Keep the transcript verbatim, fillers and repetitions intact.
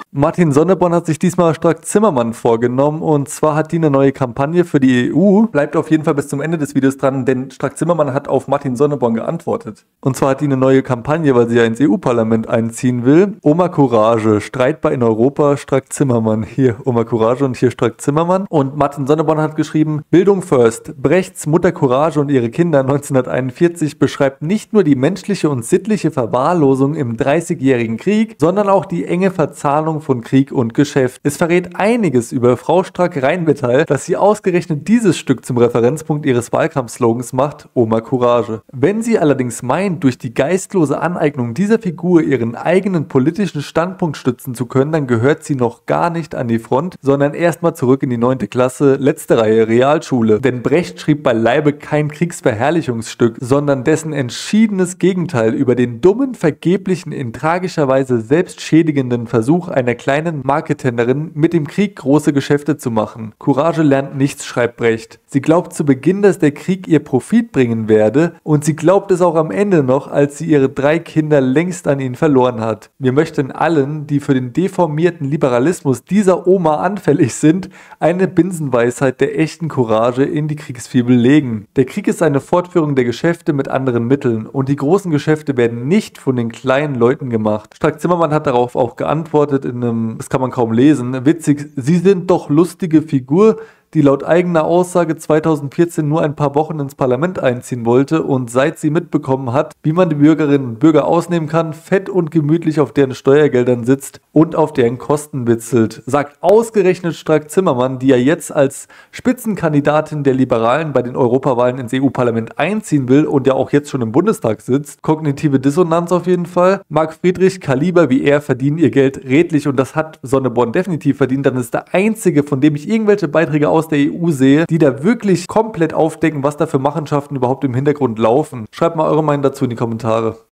Martin Sonneborn hat sich diesmal Strack-Zimmermann vorgenommen und zwar hat die eine neue Kampagne für die E U. Bleibt auf jeden Fall bis zum Ende des Videos dran, denn Strack-Zimmermann hat auf Martin Sonneborn geantwortet. Und zwar hat die eine neue Kampagne, weil sie ja ins E U-Parlament einziehen will. Oma Courage, streitbar in Europa, Strack-Zimmermann. Hier Oma Courage und hier Strack-Zimmermann. Und Martin Sonneborn hat geschrieben, Bildung first. Brechts Mutter Courage und ihre Kinder neunzehnhunderteinundvierzig beschreibt nicht nur die menschliche und sittliche Verwahrlosung im dreißigjährigen Krieg, sondern auch die enge Verzahnung von Krieg und Geschäft. Es verrät einiges über Frau Strack-Rheinmetall, dass sie ausgerechnet dieses Stück zum Referenzpunkt ihres Wahlkampfslogans macht, Oma Courage. Wenn sie allerdings meint, durch die geistlose Aneignung dieser Figur ihren eigenen politischen Standpunkt stützen zu können, dann gehört sie noch gar nicht an die Front, sondern erstmal zurück in die neunte Klasse, letzte Reihe, Realschule. Denn Brecht schrieb beileibe kein Kriegsverherrlichungsstück, sondern dessen entschiedenes Gegenteil über den dummen, vergeblichen, in tragischer Weise selbstschädigenden Versuch einer kleinen Marketenderin mit dem Krieg große Geschäfte zu machen. Courage lernt nichts, schreibt Brecht. Sie glaubt zu Beginn, dass der Krieg ihr Profit bringen werde und sie glaubt es auch am Ende noch, als sie ihre drei Kinder längst an ihn verloren hat. Wir möchten allen, die für den deformierten Liberalismus dieser Oma anfällig sind, eine Binsenweisheit der echten Courage in die Kriegsfibel legen. Der Krieg ist eine Fortführung der Geschäfte mit anderen Mitteln und die großen Geschäfte werden nicht von den kleinen Leuten gemacht. Strack-Zimmermann hat darauf auch geantwortet in einem, das kann man kaum lesen, witzig, Sie sind doch lustige Figur, die laut eigener Aussage zweitausendvierzehn nur ein paar Wochen ins Parlament einziehen wollte und seit sie mitbekommen hat, wie man die Bürgerinnen und Bürger ausnehmen kann, fett und gemütlich auf deren Steuergeldern sitzt und auf deren Kosten witzelt. Sagt ausgerechnet Strack-Zimmermann, die ja jetzt als Spitzenkandidatin der Liberalen bei den Europawahlen ins E U-Parlament einziehen will und ja auch jetzt schon im Bundestag sitzt. Kognitive Dissonanz auf jeden Fall. Marc Friedrich, Kaliber wie er verdienen ihr Geld redlich und das hat Sonneborn definitiv verdient. Dann ist der einzige, von dem ich irgendwelche Beiträge aus der E U sehe, die da wirklich komplett aufdecken, was da für Machenschaften überhaupt im Hintergrund laufen. Schreibt mal eure Meinung dazu in die Kommentare.